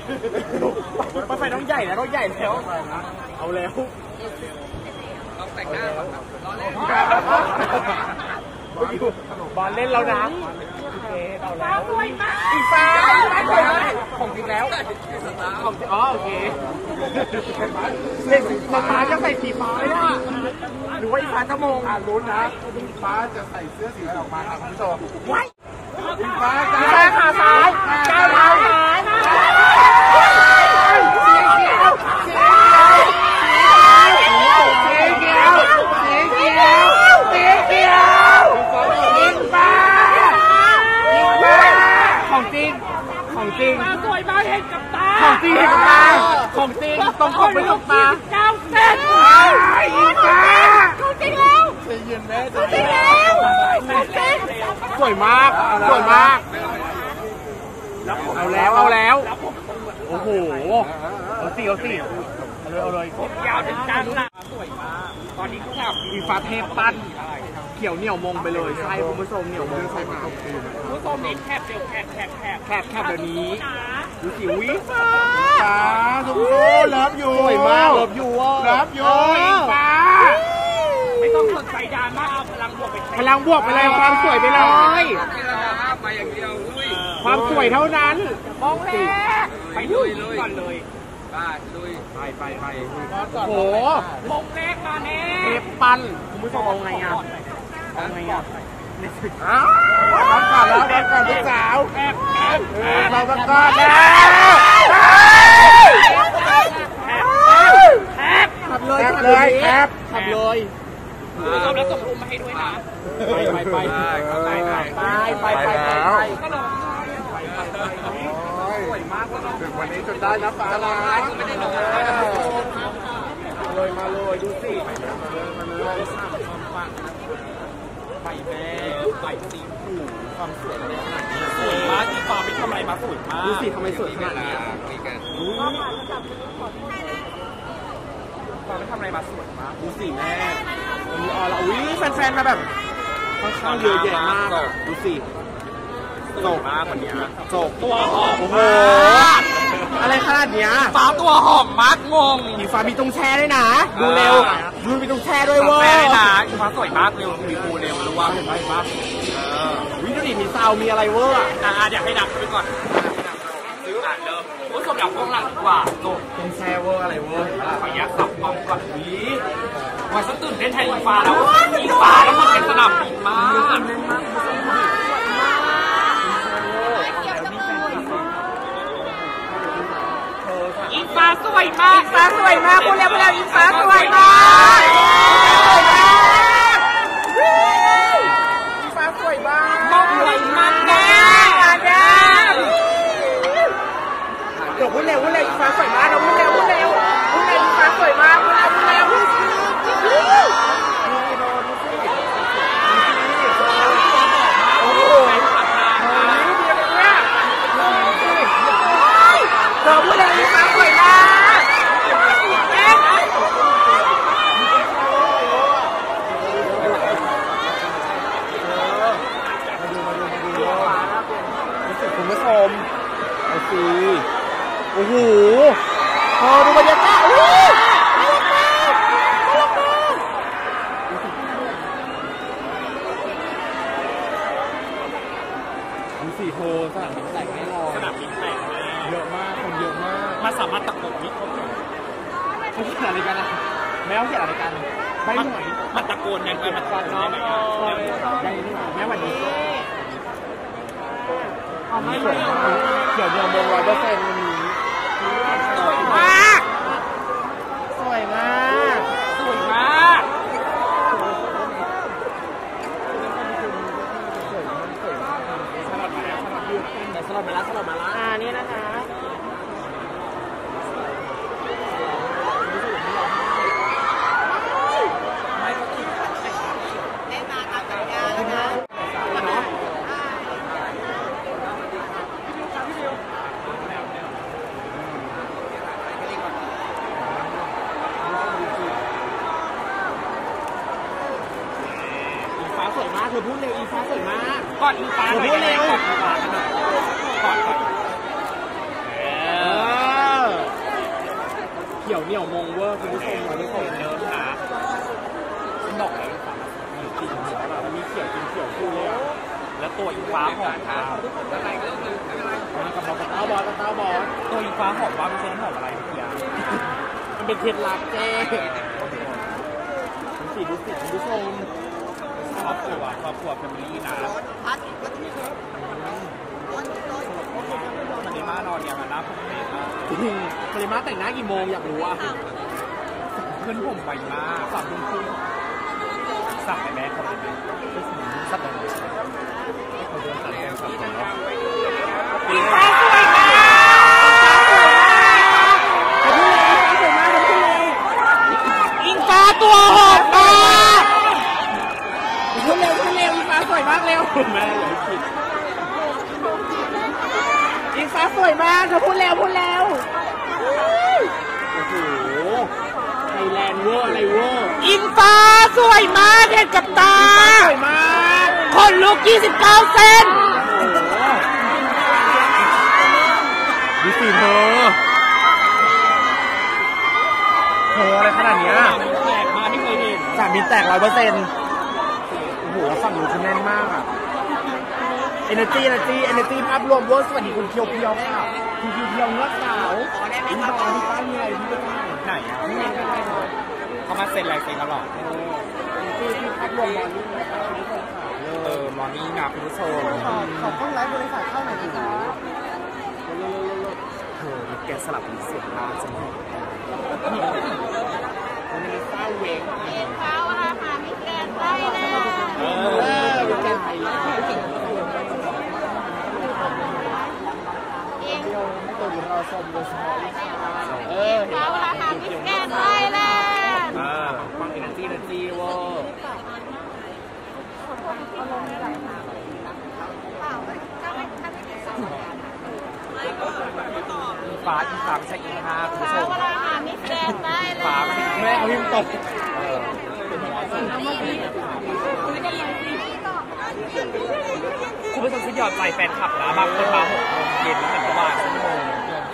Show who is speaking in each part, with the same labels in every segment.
Speaker 1: รถไฟต้องใหญ่นะรถใหญ่แล้วเอาแล้วแต่งหน้าบอลเล่นแล้วนะโอเคเอาแล้วอีฟ้าของจริงแล้วของอ๋อโอเคเล่นฟ้าจะใส่สีฟ้าเลยอ่ะหรือว่าอีฟ้าจะมองลุ้นนะอีฟ้าจะใส่เสื้อสีอะไรออกมาครับคุณผู้ชมว้ายอีฟ้าขาซ้ายก้าวเท้าซ้ายของจริงสวยมากเห็นกับตาของจริงเห็นกับตาของจริงตรงกับไปตรงตาเจ้าเส้นอีฟ้าของจริงแล้วใจเย็นแม่ของจริงแล้วสวยมากสวยมากเอาแล้วโอ้โหเอาสิเอาเลยยาวถึงจังนะสวยมากตอนนี้คือแบบอีฟ้าเทพปั้นเขียวเหนียวมงไปเลยใช่คุณผู้ชมเหนียวมงใช่ไหมคุณผู้ชมนี่แคบเดี๋ยวแคบเดี๋ยวนี้ดูสิวิฟ้าทุกคนเลิฟอยู่สวยมากเลิฟอยู่ฟ้าไม่ต้องสนใจดราม่าเอาพลังบวกไปเลยความสวยไปเลยไปอย่างเดียวความสวยเท่านั้นมองแรกไปลุยก่อนเลยไปโอ้โหมงแรกมาแน่เทปปั้นคุณผู้ชมเอาไงอ่ะรับก่อนลูกสาวเราต้องก่อนแล้วขับเลยคุณผู้ชมแล้วส่งรูปมาให้ด้วยนะไปสวยมากถึงวันนี้จนได้นะฟ้าลายไม่ได้ลงเลยมาเลยดูสิไปแม่ไปสีหูความสวยอะไรขนาดนี้สวยมากที่ฟ้าไม่ทำอะไรมาสวยมากดูสิทำไมสวยขนาดนี้ฟ้าไม่ทำอะไรมาสวยมากดูสิแม่วันนี้แฟนๆมาแบบค่อนข้างเยอะแยะมากดูสิโจกมากวันนี้โจกตัวหอมโอ้โหอะไรขนาดนี้ฟ้าตัวหอมมากงงมีฟ้ามีตรงแช่ด้วยนะดูเร็วดูมีตรงแช่ด้วยเว้ยนะฟ้าสวยมากเร็วมีปูเร็วรู้ว่าเห็นไหมฟ้าวิดูดิมีซาวมีอะไรเวอร์อยากให้ดักไปก่อนซื้ออ่านเดิมผู้ชมอยากกล้องหลังดีกว่าโจกตรงแช่เวอร์อะไรเวอร์ขอยักสับกล้องก่อนนี้วันฉันตื่นเต้นแทนอีฟ้าแล้วอีฟ้าแล้วมันเป็นสนามบินมากอีฟ้าสวยมากพูดแล้วอีฟ้าสวยมากอีฟ้าสวยมากมองสวยมากแน่เดี๋ยวพูดเร็วอีฟ้าสวยมากเราพูดเร็วอีฟ้าสวยมากพูดเร็วโอ้โหพอดูบรรยากาศดูสิโทรสนามบินแตกแน่นอนเยอะมากคนเยอะมากมาสามารถตะโกนมิดเขาเขียนอะไรกันนะแม่เขาเขียนอะไรกันไม่หน่อยมันตะโกนยังไงมันตะโกนน้องได้แม่วันนี้ไม่สวยมากเขียวมอง100%วันนี้สวยมากสวยมากสลับมาแล้วนี่นะคะสวยมากเธอพูดเร็วอีฟ้าสวยมากก่อนอีฟ้าเธอพูดเร็วก่อนเหนียวมงเวอร์คุณผู้ชมไม่เคยเนิร์ดนะดอกอะไรต่างๆจริงๆแบบมีเขียวกินเขียวคู่เลยแล้วตัวอีฟ้าหอมค่ะกับเรากับเต้าบอสตัวอีฟ้าหอมว่าไม่ใช่น้ำหอมอะไรพี่ยามันเป็นเคล็ดลับเจ๊ดูสิคุณผู้ชมครอบครัวแฟมิลี่นะคาริมานอนเนี่ยมันน่าผมเมย์มากคาริมาแต่งหน้ากี่โมงอยากรู้อ่ะขึ้นผมไวมาก3 ทุ่มครึ่งสั่งไปแม่เขาเลยสับไปเลยเขาเดินตัดแก้มสับผมแล้วอิงฟ้าสวยมากอิงฟ้าตัวหอมมากขึ้นเร็วอิงฟ้าสวยมากเร็วแม่อย่าคิดอิงฟ้าสวยมากเธอพูดแล้วโอ้โหไทยแลนด์เวอร์อะไรเวอร์อิงฟ้าสวยมากเห็นกับตาสวยมากคนลุก29 เซนดูสิเธออะไรขนาดนี้แตกมาไม่เคยเห็นสามีแตก100%โอ้โหฝั่งนู้นคือแน่นมากอ่ะenergy ภาพรวมเวอร์สวัสดีคุณเพียวค่ะคุณเพียวเนื้อขาวอินบอลที่ป้ายมีอะไรที่บ้างไหนอ่ะเขามาเซ็นอะไรเซ็นตลอดที่ภาพรวมมอร์นิ่งนะคุณผู้ชม
Speaker 2: ขอต้องไลฟ์บริษัทเข้าหน่อยนะจ๊ะ
Speaker 1: แกสลับเสียงมาสนุกวันนี้เศร้าเวง
Speaker 3: เขาอาหารมิแกนไส้เลย
Speaker 1: มิแกนไทยเราชมโดยเฉพาะ
Speaker 3: เขาอาหารมิแกนไส้เลย
Speaker 1: ฟังenergyเวอร์ฟ้าอีฟ้าไม่ใช่อีฟ้าคุณผู้ชมฟ้าแม่เขาพิมพ์ตกคุณผู้ชมคิดยอดใจแฟนคลับนะบางคนมา6 โมงเย็นเหมือนเมื่อวานชั่วโมง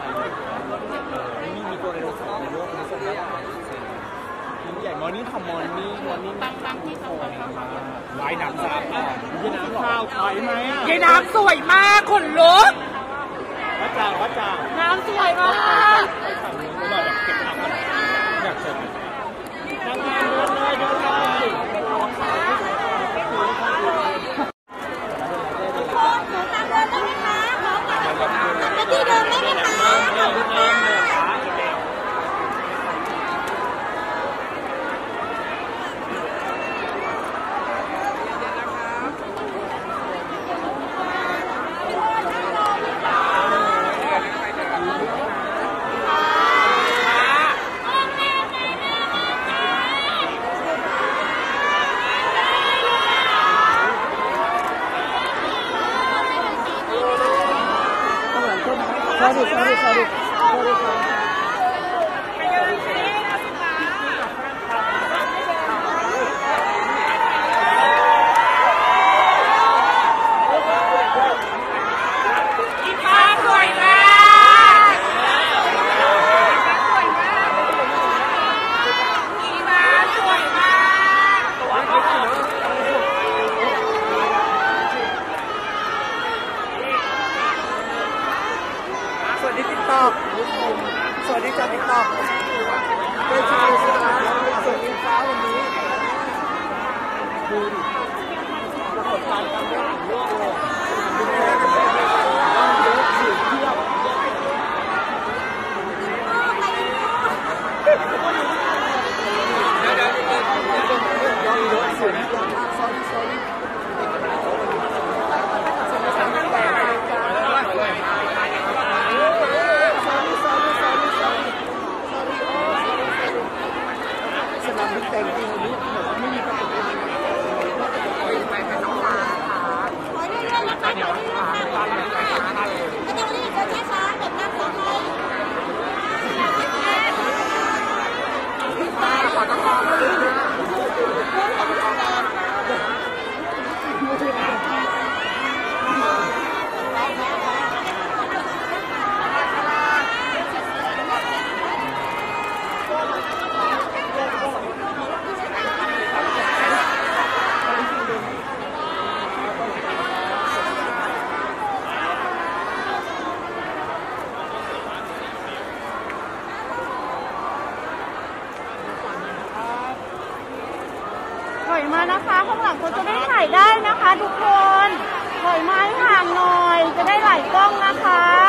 Speaker 1: มีตัวในโลกในโลกคุณผู้ชมแล้วใหญ่มอนี่ค่ะมอนี่
Speaker 3: บางที่สอง
Speaker 1: ว่ายน้ำซับยีน้ำข้าวถอยไหมยีน้ำสวยมากขนลุกวัดจ่า
Speaker 3: น้ำสวยมาก
Speaker 1: ไม่บอกแบบเก็บน้ำกันอยากเจอทำงานเดินเลย
Speaker 3: ที่เดิมได้ไหมคะขอบคุณค่ะ
Speaker 2: sorry สวัสดีจากติ๊กต็อกเป็นชายสุดท้ายส่งอินฟ้าวันนี้ดูดิปรากฏการณ์การเล่นของโลกเลยดูแลกันเป็นต้องเยอะสื่อเที่ยวแต่จริงๆวันนี้ไม่มีประโยชน์
Speaker 3: มานะคะข้างหลังเขาจะได้ถ่ายได้นะคะทุกคนถอยไม้ห่างหน่อยจะได้ไหลกล้องนะคะ